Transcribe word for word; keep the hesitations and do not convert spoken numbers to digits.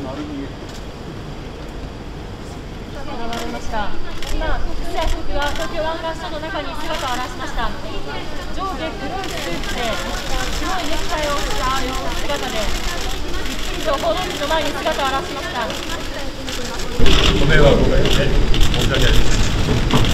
現れました。今、楠谷被告が東京湾岸署の中に姿を現しました。上下黒いスーツで白いネクタイをした姿で、ゆっくりと報道陣の前に姿を現しました。 ご迷惑をおかけして申し訳ありません。